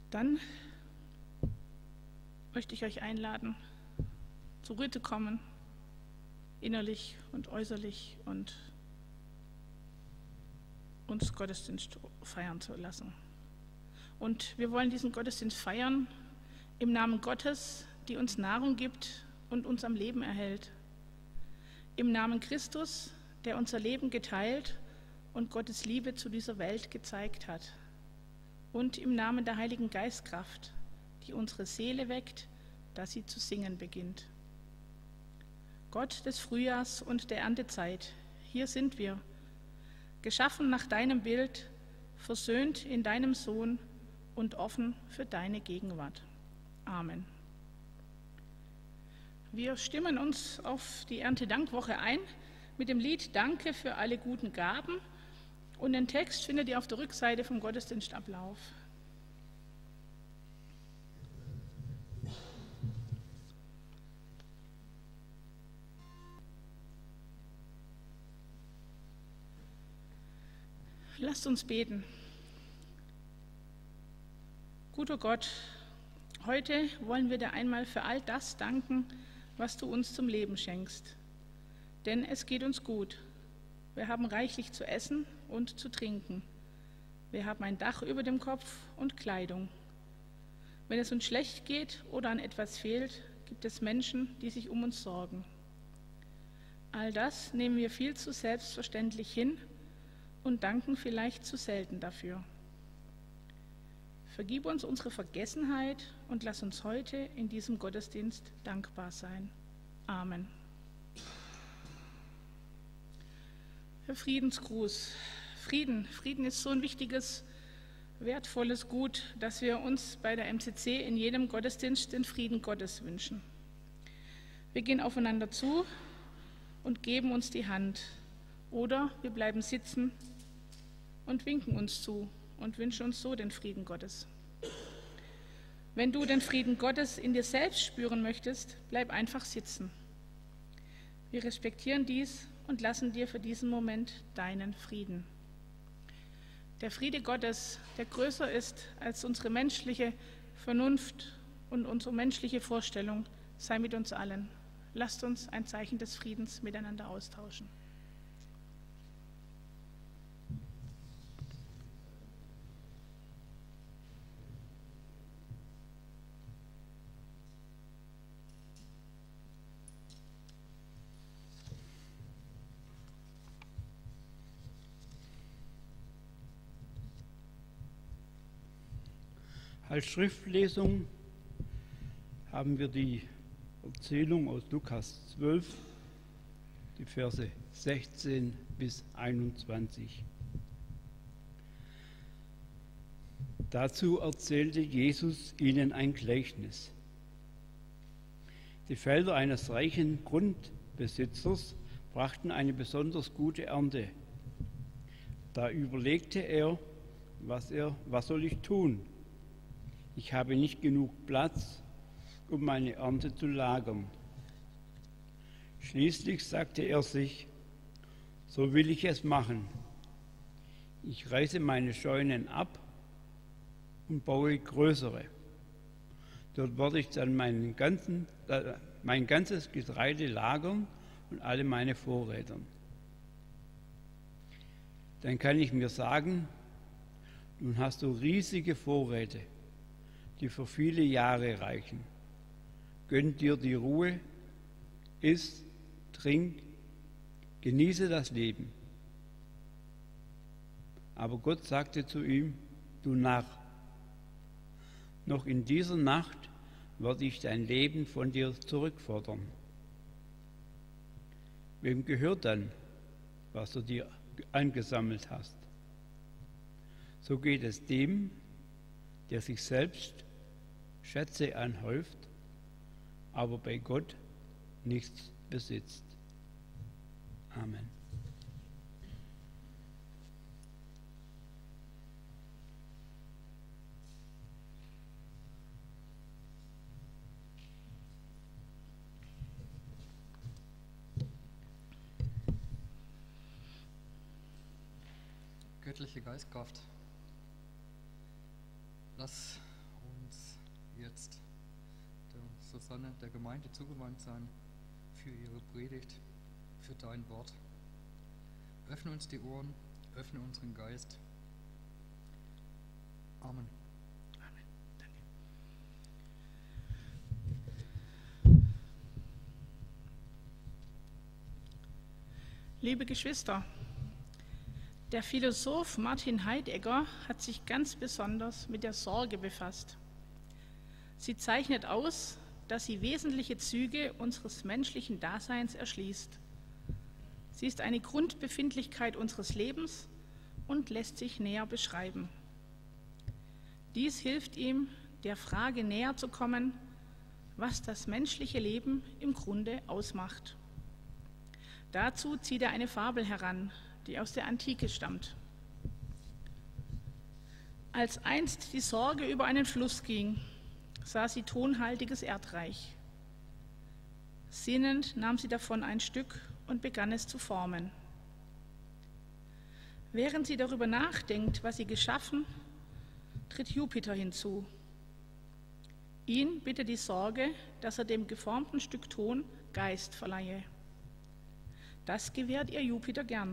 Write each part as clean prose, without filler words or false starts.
Dann möchte ich euch einladen, zur Ruhe zu kommen, innerlich und äußerlich, und uns Gottesdienst feiern zu lassen. Und wir wollen diesen Gottesdienst feiern im Namen Gottes, die uns Nahrung gibt und uns am Leben erhält. Im Namen Christus, der unser Leben geteilt und Gottes Liebe zu dieser Welt gezeigt hat. Und im Namen der Heiligen Geistkraft, die unsere Seele weckt, dass sie zu singen beginnt. Gott des Frühjahrs und der Erntezeit, hier sind wir, geschaffen nach deinem Bild, versöhnt in deinem Sohn und offen für deine Gegenwart. Amen. Wir stimmen uns auf die Erntedankwoche ein mit dem Lied Danke für alle guten Gaben, und den Text findet ihr auf der Rückseite vom Gottesdienstablauf. Lasst uns beten. Guter Gott, heute wollen wir dir einmal für all das danken, was du uns zum Leben schenkst. Denn es geht uns gut. Wir haben reichlich zu essen und zu trinken. Wir haben ein Dach über dem Kopf und Kleidung. Wenn es uns schlecht geht oder an etwas fehlt, gibt es Menschen, die sich um uns sorgen. All das nehmen wir viel zu selbstverständlich hin und danken vielleicht zu selten dafür. Vergib uns unsere Vergessenheit und lass uns heute in diesem Gottesdienst dankbar sein. Amen. Der Friedensgruß. Frieden ist so ein wichtiges, wertvolles Gut, dass wir uns bei der MCC in jedem Gottesdienst den Frieden Gottes wünschen. Wir gehen aufeinander zu und geben uns die Hand, oder wir bleiben sitzen und winken uns zu und wünschen uns so den Frieden Gottes. Wenn du den Frieden Gottes in dir selbst spüren möchtest, bleib einfach sitzen. Wir respektieren dies und lassen dir für diesen Moment deinen Frieden. Der Friede Gottes, der größer ist als unsere menschliche Vernunft und unsere menschliche Vorstellung, sei mit uns allen. Lasst uns ein Zeichen des Friedens miteinander austauschen. Als Schriftlesung haben wir die Erzählung aus Lukas 12, die Verse 16 bis 21. Dazu erzählte Jesus ihnen ein Gleichnis. Die Felder eines reichen Grundbesitzers brachten eine besonders gute Ernte. Da überlegte er, was soll ich tun? Ich habe nicht genug Platz, um meine Ernte zu lagern. Schließlich sagte er sich, so will ich es machen. Ich reiße meine Scheunen ab und baue größere. Dort werde ich dann mein ganzes Getreide lagern und alle meine Vorräte. Dann kann ich mir sagen, nun hast du riesige Vorräte, die für viele Jahre reichen. Gönn dir die Ruhe, iss, trink, genieße das Leben. Aber Gott sagte zu ihm, du Narr, noch in dieser Nacht werde ich dein Leben von dir zurückfordern. Wem gehört dann, was du dir angesammelt hast? So geht es dem, der sich selbst Schätze anhäuft, aber bei Gott nichts besitzt. Amen. Göttliche Geistkraft, lass jetzt der Susanne, der Gemeinde zugewandt sein für ihre Predigt, für dein Wort. Öffne uns die Ohren, öffne unseren Geist. Amen. Amen. Danke. Liebe Geschwister, der Philosoph Martin Heidegger hat sich ganz besonders mit der Sorge befasst. Sie zeichnet aus, dass sie wesentliche Züge unseres menschlichen Daseins erschließt. Sie ist eine Grundbefindlichkeit unseres Lebens und lässt sich näher beschreiben. Dies hilft ihm, der Frage näher zu kommen, was das menschliche Leben im Grunde ausmacht. Dazu zieht er eine Fabel heran, die aus der Antike stammt. Als einst die Sorge über einen Fluss ging, sah sie tonhaltiges Erdreich. Sinnend nahm sie davon ein Stück und begann es zu formen. Während sie darüber nachdenkt, was sie geschaffen, tritt Jupiter hinzu. Ihn bittet die Sorge, dass er dem geformten Stück Ton Geist verleihe. Das gewährt ihr Jupiter gern.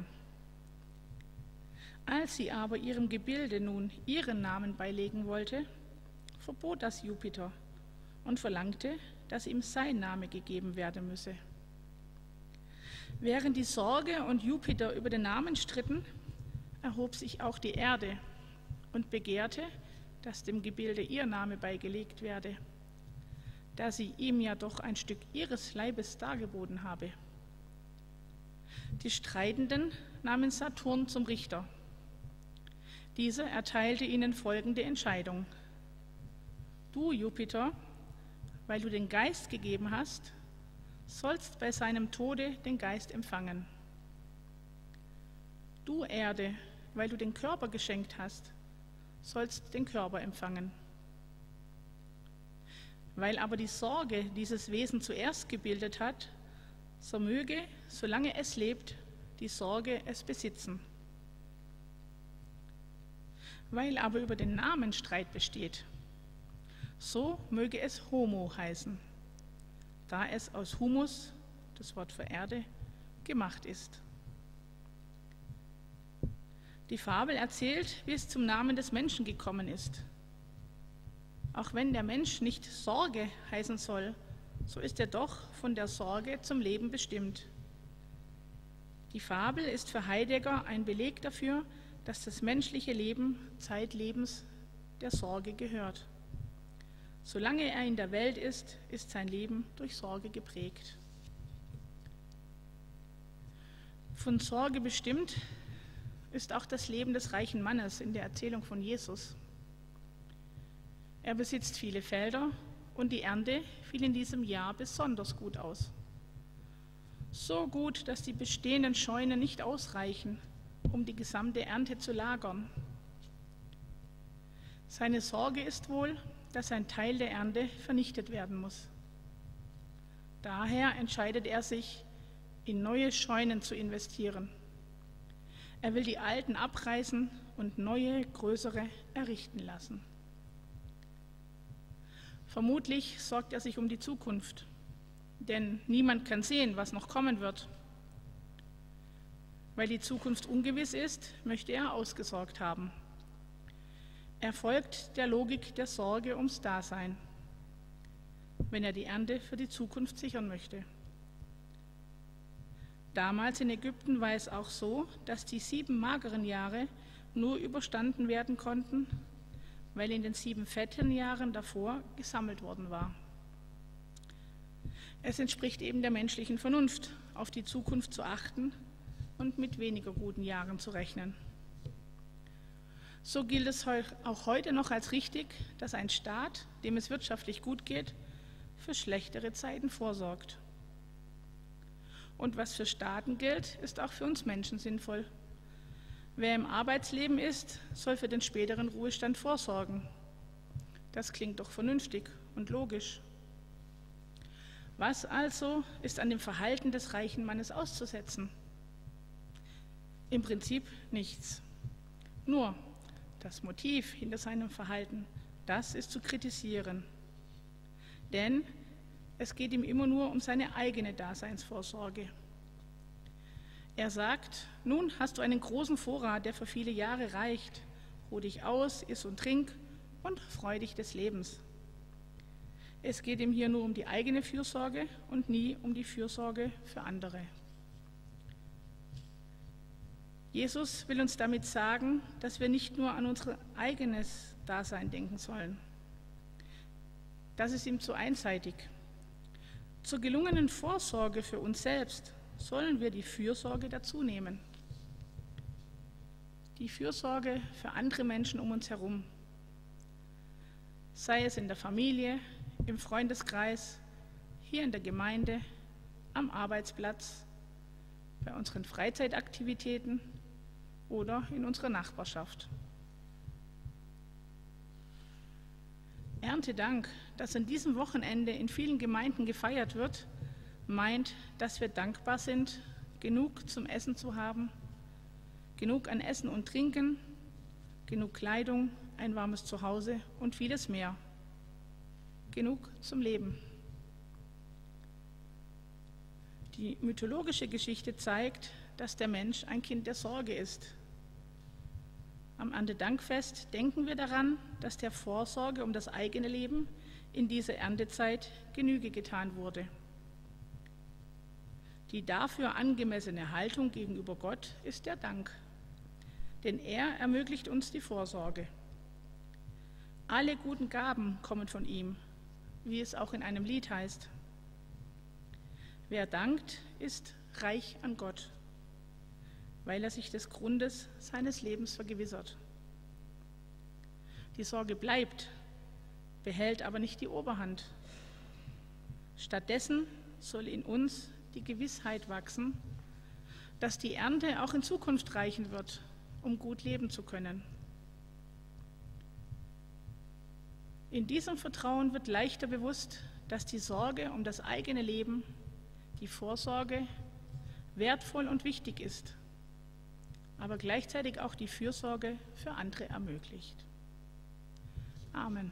Als sie aber ihrem Gebilde nun ihren Namen beilegen wollte, verbot das Jupiter und verlangte, dass ihm sein Name gegeben werden müsse. Während die Sorge und Jupiter über den Namen stritten, erhob sich auch die Erde und begehrte, dass dem Gebilde ihr Name beigelegt werde, da sie ihm ja doch ein Stück ihres Leibes dargeboten habe. Die Streitenden nahmen Saturn zum Richter. Dieser erteilte ihnen folgende Entscheidung: Du, Jupiter, weil du den Geist gegeben hast, sollst bei seinem Tode den Geist empfangen. Du, Erde, weil du den Körper geschenkt hast, sollst den Körper empfangen. Weil aber die Sorge dieses Wesen zuerst gebildet hat, so möge, solange es lebt, die Sorge es besitzen. Weil aber über den Namen Streit besteht, so möge es Homo heißen, da es aus Humus, das Wort für Erde, gemacht ist. Die Fabel erzählt, wie es zum Namen des Menschen gekommen ist. Auch wenn der Mensch nicht Sorge heißen soll, so ist er doch von der Sorge zum Leben bestimmt. Die Fabel ist für Heidegger ein Beleg dafür, dass das menschliche Leben zeitlebens der Sorge gehört. Solange er in der Welt ist, ist sein Leben durch Sorge geprägt. Von Sorge bestimmt ist auch das Leben des reichen Mannes in der Erzählung von Jesus. Er besitzt viele Felder und die Ernte fiel in diesem Jahr besonders gut aus. So gut, dass die bestehenden Scheunen nicht ausreichen, um die gesamte Ernte zu lagern. Seine Sorge ist wohl, dass ein Teil der Ernte vernichtet werden muss. Daher entscheidet er sich, in neue Scheunen zu investieren. Er will die alten abreißen und neue, größere errichten lassen. Vermutlich sorgt er sich um die Zukunft, denn niemand kann sehen, was noch kommen wird. Weil die Zukunft ungewiss ist, möchte er ausgesorgt haben. Er folgt der Logik der Sorge ums Dasein, wenn er die Ernte für die Zukunft sichern möchte. Damals in Ägypten war es auch so, dass die 7 mageren Jahre nur überstanden werden konnten, weil in den 7 fetten Jahren davor gesammelt worden war. Es entspricht eben der menschlichen Vernunft, auf die Zukunft zu achten und mit weniger guten Jahren zu rechnen. So gilt es auch heute noch als richtig, dass ein Staat, dem es wirtschaftlich gut geht, für schlechtere Zeiten vorsorgt. Und was für Staaten gilt, ist auch für uns Menschen sinnvoll. Wer im Arbeitsleben ist, soll für den späteren Ruhestand vorsorgen. Das klingt doch vernünftig und logisch. Was also ist an dem Verhalten des reichen Mannes auszusetzen? Im Prinzip nichts. Nur das Motiv hinter seinem Verhalten, das ist zu kritisieren. denn es geht ihm immer nur um seine eigene Daseinsvorsorge. Er sagt, nun hast du einen großen Vorrat, der für viele Jahre reicht. Ruh dich aus, iss und trink und freu dich des Lebens. Es geht ihm hier nur um die eigene Fürsorge und nie um die Fürsorge für andere. Jesus will uns damit sagen, dass wir nicht nur an unser eigenes Dasein denken sollen. Das ist ihm zu einseitig. Zur gelungenen Vorsorge für uns selbst sollen wir die Fürsorge dazu nehmen. Die Fürsorge für andere Menschen um uns herum. Sei es in der Familie, im Freundeskreis, hier in der Gemeinde, am Arbeitsplatz, bei unseren Freizeitaktivitäten oder in unserer Nachbarschaft. Erntedank, das an diesem Wochenende in vielen Gemeinden gefeiert wird, meint, dass wir dankbar sind, genug zum Essen zu haben, genug an Essen und Trinken, genug Kleidung, ein warmes Zuhause und vieles mehr. Genug zum Leben. Die mythologische Geschichte zeigt, dass der Mensch ein Kind der Sorge ist. Am Erntedankfest denken wir daran, dass der Vorsorge um das eigene Leben in dieser Erntezeit Genüge getan wurde. Die dafür angemessene Haltung gegenüber Gott ist der Dank, denn er ermöglicht uns die Vorsorge. Alle guten Gaben kommen von ihm, wie es auch in einem Lied heißt. Wer dankt, ist reich an Gott, weil er sich des Grundes seines Lebens vergewissert. Die Sorge bleibt, behält aber nicht die Oberhand. Stattdessen soll in uns die Gewissheit wachsen, dass die Ernte auch in Zukunft reichen wird, um gut leben zu können. In diesem Vertrauen wird leichter bewusst, dass die Sorge um das eigene Leben, die Vorsorge, wertvoll und wichtig ist, aber gleichzeitig auch die Fürsorge für andere ermöglicht. Amen.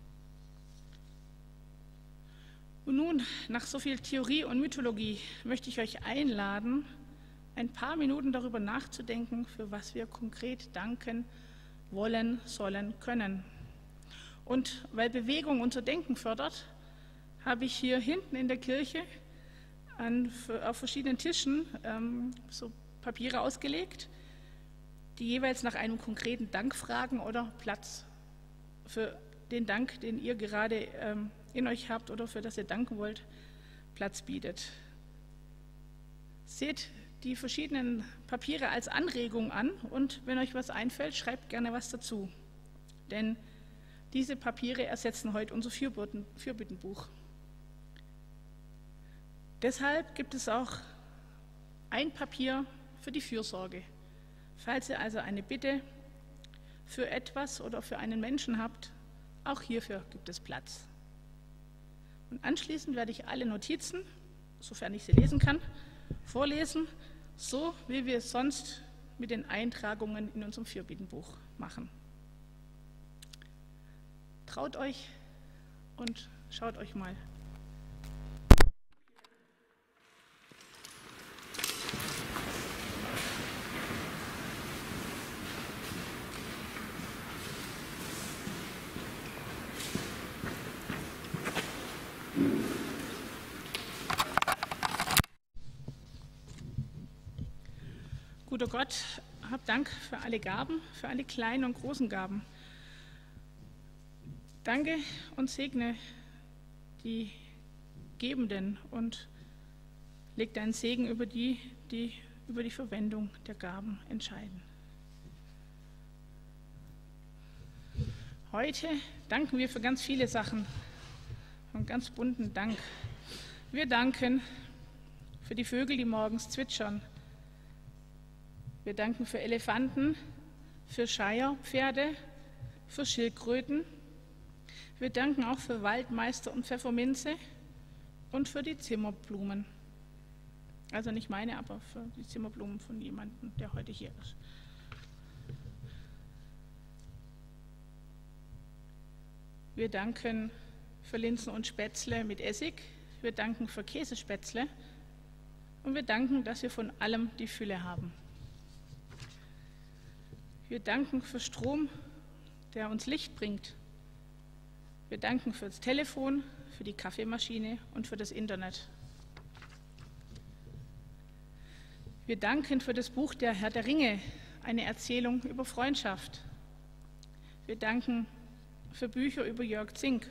Und nun, nach so viel Theorie und Mythologie, möchte ich euch einladen, ein paar Minuten darüber nachzudenken, für was wir konkret danken wollen, sollen, können. Und weil unser Denken fördert, habe ich hier hinten in der Kirche auf verschiedenen Tischen so Papiere ausgelegt, die jeweils nach einem konkreten Dank fragen oder Platz für den Dank, den ihr gerade in euch habt oder für das ihr danken wollt, Platz bietet. Seht die verschiedenen Papiere als Anregung an und wenn euch was einfällt, schreibt gerne was dazu. Denn diese Papiere ersetzen heute unser Fürbittenbuch. Deshalb gibt es auch ein Papier für die Fürsorge. Falls ihr also eine Bitte für etwas oder für einen Menschen habt, auch hierfür gibt es Platz. Und anschließend werde ich alle Notizen, sofern ich sie lesen kann, vorlesen, so wie wir es sonst mit den Eintragungen in unserem Fürbittenbuch machen. Traut euch und schaut euch mal. Guter Gott, hab Dank für alle Gaben, für alle kleinen und großen Gaben. Danke und segne die Gebenden und leg deinen Segen über die, die über die Verwendung der Gaben entscheiden. Heute danken wir für ganz viele Sachen, einen ganz bunten Dank. Wir danken für die Vögel, die morgens zwitschern. Wir danken für Elefanten, für Scheierpferde, für Schildkröten. Wir danken auch für Waldmeister und Pfefferminze und für die Zimmerblumen. Also nicht meine, aber für die Zimmerblumen von jemandem, der heute hier ist. Wir danken für Linsen und Spätzle mit Essig. Wir danken für Käsespätzle. Und wir danken, dass wir von allem die Fülle haben. Wir danken für Strom, der uns Licht bringt. Wir danken für das Telefon, für die Kaffeemaschine und für das Internet. Wir danken für das Buch Der Herr der Ringe, eine Erzählung über Freundschaft. Wir danken für Bücher über Jörg Zink.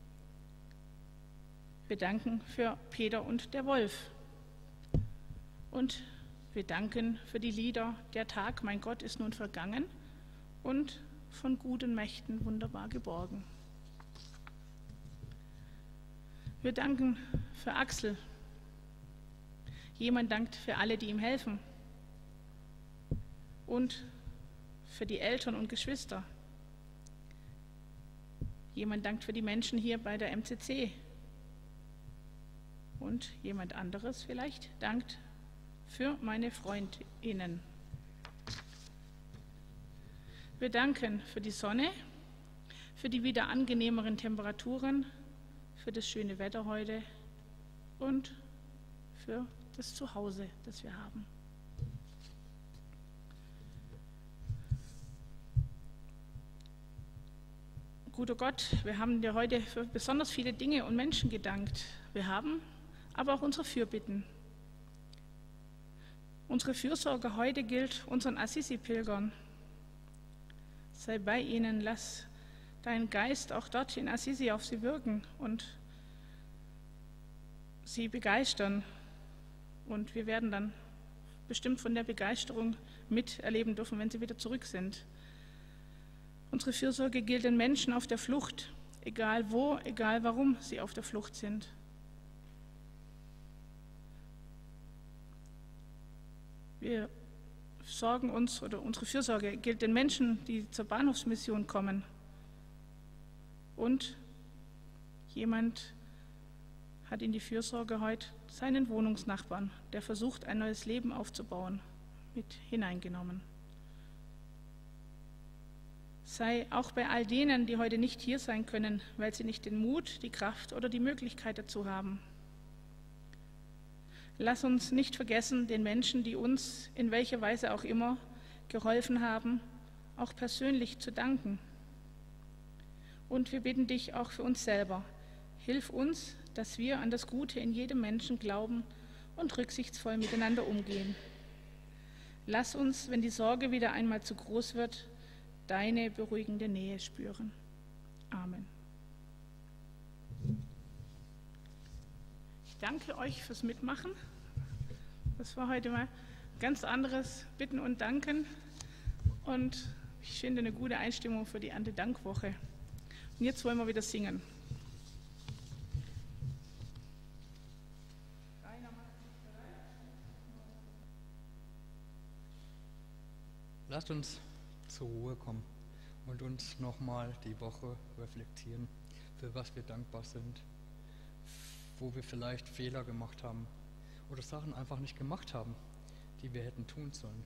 Wir danken für Peter und der Wolf. Und wir danken für die Lieder Der Tag, mein Gott, ist nun vergangen und von guten Mächten wunderbar geborgen. Wir danken für Axel. Jemand dankt für alle, die ihm helfen. Und für die Eltern und Geschwister. Jemand dankt für die Menschen hier bei der MCC. Und jemand anderes vielleicht dankt für meine FreundInnen. Wir danken für die Sonne, für die wieder angenehmeren Temperaturen, für das schöne Wetter heute und für das Zuhause, das wir haben. Guter Gott, wir haben dir heute für besonders viele Dinge und Menschen gedankt. Wir haben aber auch unsere Fürbitten. Unsere Fürsorge heute gilt unseren Assisi-Pilgern. Sei bei ihnen, lass deinen Geist auch dort in Assisi auf sie wirken und sie begeistern. Und wir werden dann bestimmt von der Begeisterung miterleben dürfen, wenn sie wieder zurück sind. Unsere Fürsorge gilt den Menschen auf der Flucht, egal wo, egal warum sie auf der Flucht sind. Wir sorgen uns, oder unsere Fürsorge gilt den Menschen, die zur Bahnhofsmission kommen. Und jemand hat in die Fürsorge heute seinen Wohnungsnachbarn, der versucht, ein neues Leben aufzubauen, mit hineingenommen. Sei auch bei all denen, die heute nicht hier sein können, weil sie nicht den Mut, die Kraft oder die Möglichkeit dazu haben. Lass uns nicht vergessen, den Menschen, die uns in welcher Weise auch immer geholfen haben, auch persönlich zu danken. Und wir bitten dich auch für uns selber. Hilf uns, dass wir an das Gute in jedem Menschen glauben und rücksichtsvoll miteinander umgehen. Lass uns, wenn die Sorge wieder einmal zu groß wird, deine beruhigende Nähe spüren. Amen. Ich danke euch fürs Mitmachen. Das war heute mal ganz anderes Bitten und Danken und ich finde eine gute Einstimmung für die Erntedankwoche. Und jetzt wollen wir wieder singen. Lasst uns zur Ruhe kommen und uns nochmal die Woche reflektieren, für was wir dankbar sind, wo wir vielleicht Fehler gemacht haben oder Sachen einfach nicht gemacht haben, die wir hätten tun sollen.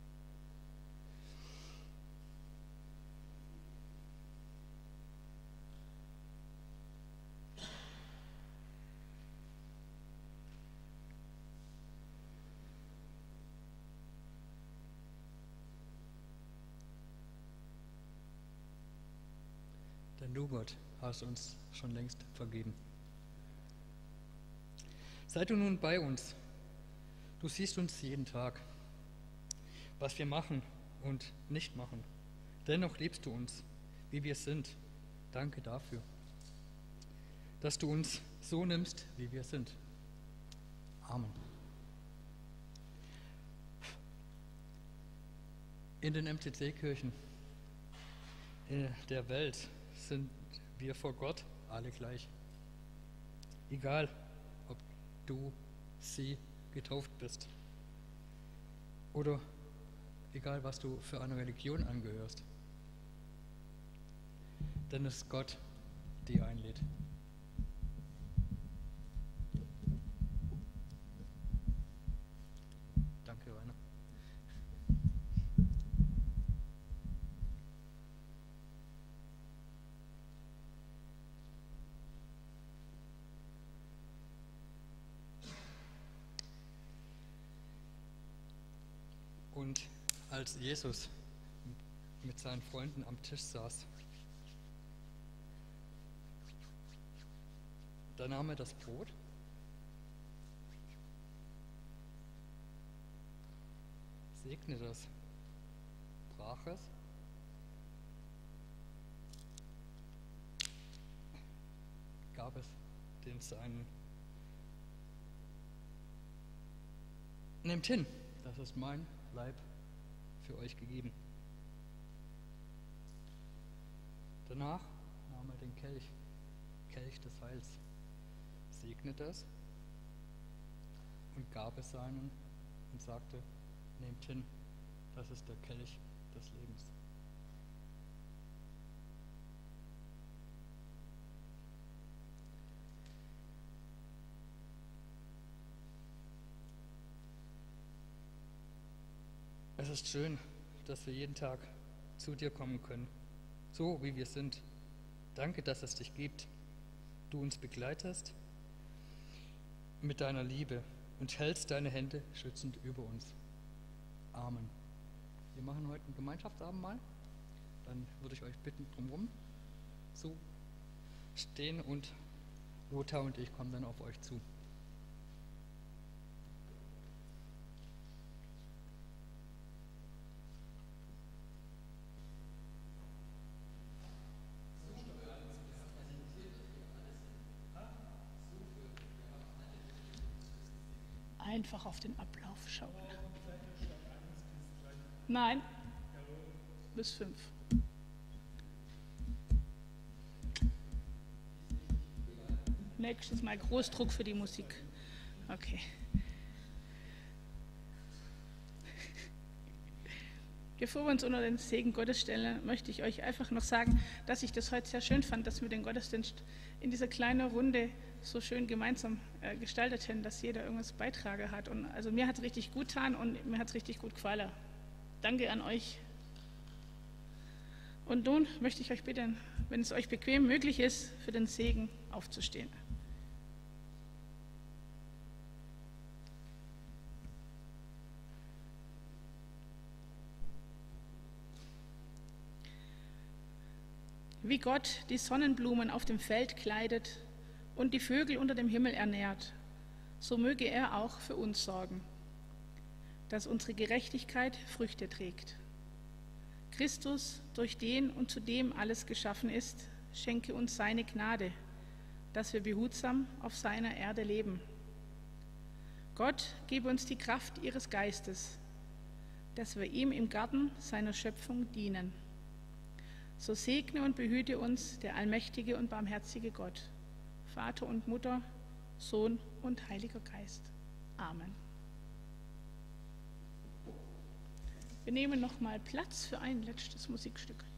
Denn du, Gott, hast uns schon längst vergeben. Sei du nun bei uns. Du siehst uns jeden Tag, was wir machen und nicht machen. Dennoch liebst du uns, wie wir sind. Danke dafür, dass du uns so nimmst, wie wir sind. Amen. In den MCC-Kirchen der Welt sind wir vor Gott alle gleich. Egal, ob du, sie getauft bist oder egal, was du für eine Religion angehörst. Denn es ist Gott, die einlädt. Danke, Rainer. als Jesus mit seinen Freunden am Tisch saß. Da nahm er das Brot, segnete es, brach es, gab es den Seinen. Nehmt hin, das ist mein Leib für euch gegeben. Danach nahm er den Kelch des Heils, segnete es und gab es seinen und sagte, nehmt hin, das ist der Kelch des Lebens. Es ist schön, dass wir jeden Tag zu dir kommen können, so wie wir sind. Danke, dass es dich gibt. Du uns begleitest mit deiner Liebe und hältst deine Hände schützend über uns. Amen. Wir machen heute ein Gemeinschaftsabendmahl. Dann würde ich euch bitten, drumherum zu stehen und Lothar und ich kommen dann auf euch zu. Einfach auf den Ablauf schauen. Nein, bis 5. Nächstes Mal Großdruck für die Musik. Okay. Bevor wir uns unter den Segen Gottes stellen, möchte ich euch einfach noch sagen, dass ich das heute sehr schön fand, dass wir den Gottesdienst in dieser kleinen Runde so schön gemeinsam gestaltet haben, dass jeder irgendwas beitragen hat. Und also mir hat es richtig gut getan und mir hat es richtig gut gefallen. Danke an euch. Und nun möchte ich euch bitten, wenn es euch bequem möglich ist, für den Segen aufzustehen. Wie Gott die Sonnenblumen auf dem Feld kleidet und die Vögel unter dem Himmel ernährt, so möge er auch für uns sorgen, dass unsere Gerechtigkeit Früchte trägt. Christus, durch den und zu dem alles geschaffen ist, schenke uns seine Gnade, dass wir behutsam auf seiner Erde leben. Gott gebe uns die Kraft ihres Geistes, dass wir ihm im Garten seiner Schöpfung dienen. So segne und behüte uns der allmächtige und barmherzige Gott, Vater und Mutter, Sohn und Heiliger Geist. Amen. Wir nehmen noch mal Platz für ein letztes Musikstück.